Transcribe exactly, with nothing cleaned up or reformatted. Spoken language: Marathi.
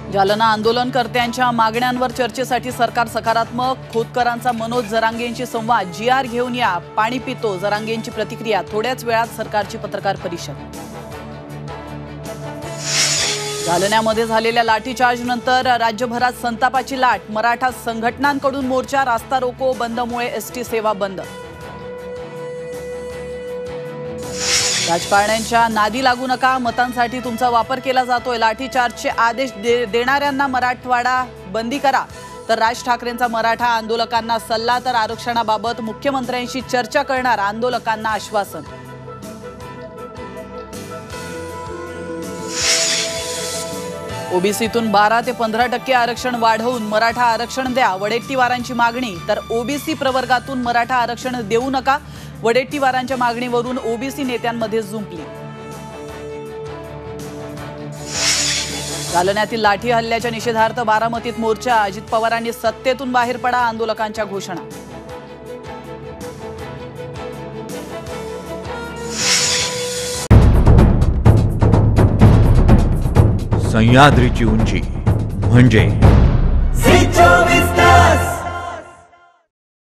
जालना आंदोलनकर्त्यांच्या मागण्यांवर चर्चेसाठी सरकार सकारात्मक। खोतकरांचा मनोज जरांगेंशी संवाद। जी आर घेऊन या, पाणी पितो। जरांगेंची प्रतिक्रिया। थोड्याच वेळात सरकारची पत्रकार परिषद। जालन्यामध्ये झालेल्या लाठीचार्ज नंतर राज्यभरात संतापाची लाट। मराठा संघटनांकडून मोर्चा। रास्ता रोको बंदमुळे एसटी सेवा बंद। राजकारण्यांच्या नादी लागू नका, मतांसाठी तुमचा वापर केला जातोय। लाठीचार्जचे आदेश दे, देणाऱ्यांना मराठवाडा बंदी करा। तर राज ठाकरेंचा मराठा आंदोलकांना सल्ला। तर आरक्षणाबाबत मुख्यमंत्र्यांशी चर्चा करणार, आंदोलकांना आश्वासन। ओबीसीतून बारा ते पंधरा टक्के आरक्षण वाढवून मराठा आरक्षण द्या, वडेट्टीवारांची मागणी। तर ओबीसी प्रवर्गातून मराठा आरक्षण देऊ नका, वडेट्टीवारांच्या मागणीवरून ओबीसी नेत्यांमध्ये जुंपली। जालन्यातील लाठी हल्ल्याच्या निषेधार्थ बारामतीत मोर्चा। अजित पवारांनी सत्तेतून बाहेर पडा, आंदोलकांच्या घोषणा। सह्याद्रीची उंची म्हणजे